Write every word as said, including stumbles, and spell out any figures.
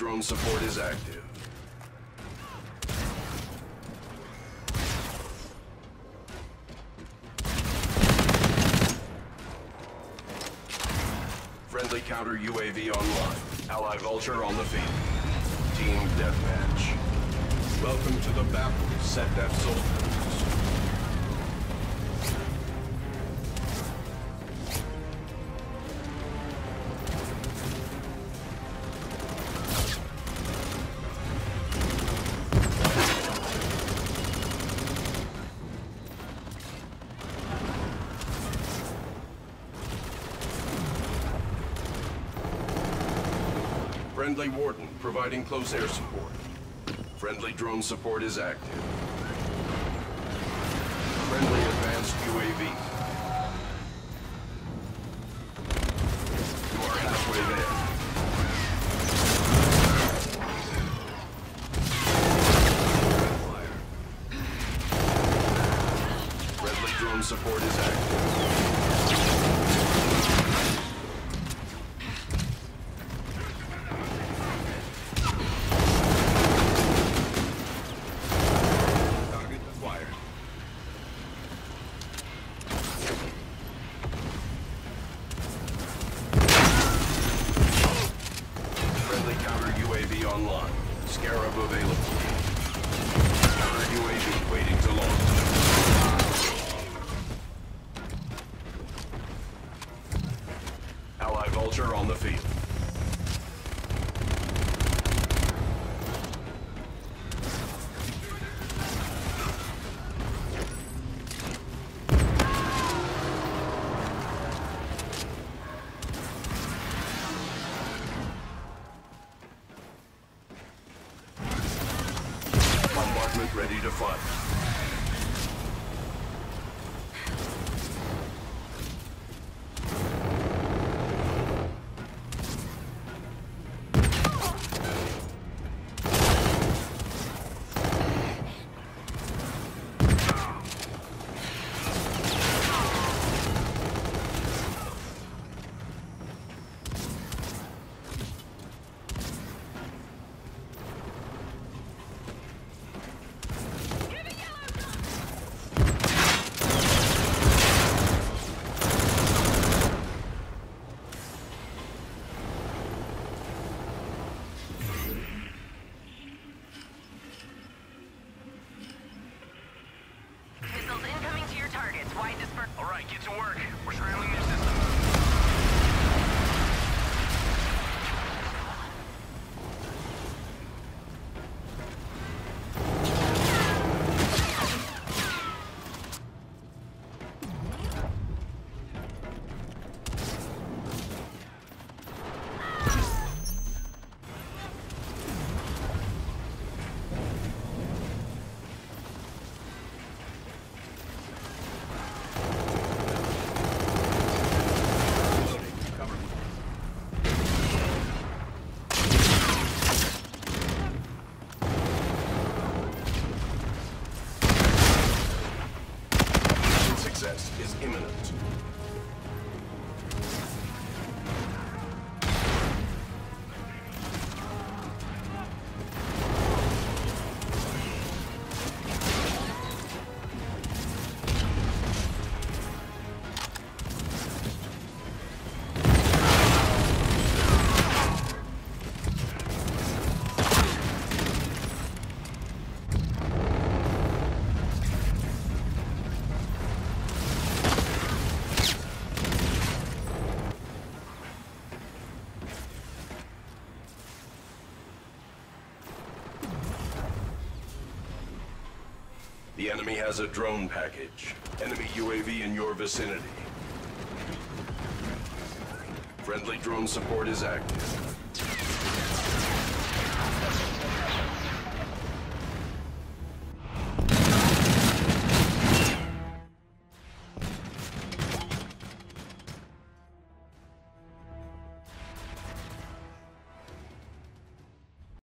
drone support is active. Friendly counter U A V online. Ally Vulture on the field. Team Deathmatch. Welcome to the battle, Set Def Soldiers. Friendly Warden providing close air support. Friendly drone support is active. Friendly advanced U A V. You are halfway there. Friendly drone support is active. Online. Scarab available. Counter U A V waiting to launch. Ally Vulture on the field. Ready to fight. All right, get to work. We're scrambling their system. Is imminent. The enemy has a drone package. Enemy U A V in your vicinity. Friendly drone support is active.